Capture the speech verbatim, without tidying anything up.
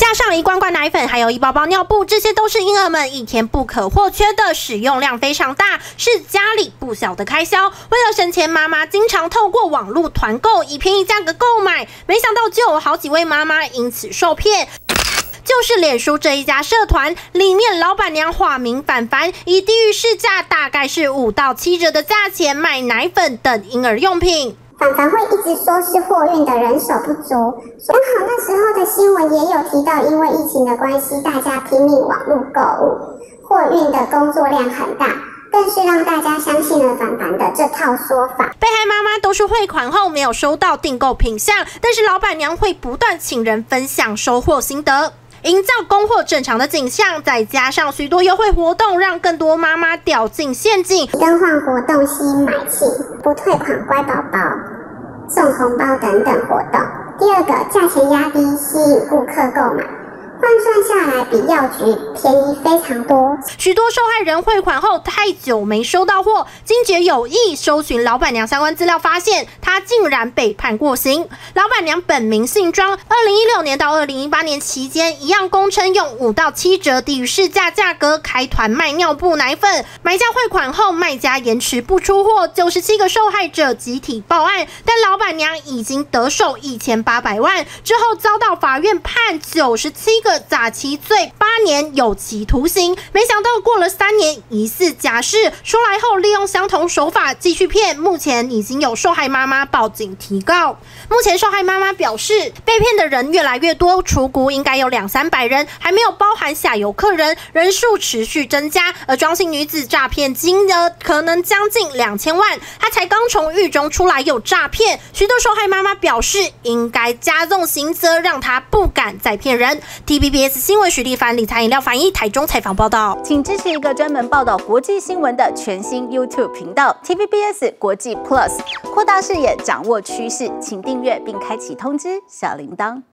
加上一罐罐奶粉，还有一包包尿布，这些都是婴儿们一天不可或缺的，使用量非常大，是家里不小的开销。为了省钱，妈妈经常透过网络团购，以便宜价格购买，没想到就有好几位妈妈因此受骗。 就是脸书这一家社团里面，老板娘化名凡凡，以低于市价大概是五到七折的价钱卖奶粉等婴儿用品。 凡凡会一直说是货运的人手不足，刚好那时候的新闻也有提到，因为疫情的关系，大家拼命网络购物，货运的工作量很大。 更是让大家相信了凡凡的这套说法。 被害妈妈都是汇款后没有收到订购品项，但是老板娘会不断请人分享收货心得，营造供货正常的景象，再加上许多优惠活动，让更多妈妈掉进陷阱。 更换活动吸引买气，不退款乖宝宝，送红包等等活动。第二个，价钱压低，吸引顾客购买。 换算下来，比药局便宜非常多。 许多受害人汇款后太久没收到货，经觉有意搜寻老板娘相关资料，发现她竟然被判过刑。老板娘本名姓庄，二零一六年到二零一八年期间，一样公称用五到七折低于市价价格开团卖尿布奶粉，买家汇款后卖家延迟不出货，九十七个受害者集体报案，但老板娘已经得手一千八百万，之后遭到法院判九十七个。 诈欺罪八年有期徒刑，没想到过了三年，疑似假释出来后，利用相同手法继续骗。目前已经有受害妈妈报警提告。目前受害妈妈表示，被骗的人越来越多，初估应该有两三百人，还没有包含下游客人，人数持续增加。而庄姓女子诈骗金额可能将近两千万，她才刚从狱中出来又诈骗。许多受害妈妈表示，应该加重刑责，让她不敢再骗人。T V B S 新闻徐立凡、理财饮料翻译台中采访报道， 请支持一个专门报道国际新闻的全新 YouTube 频道 T V B S 国际 Plus， 扩大视野，掌握趋势，请订阅并开启通知小铃铛。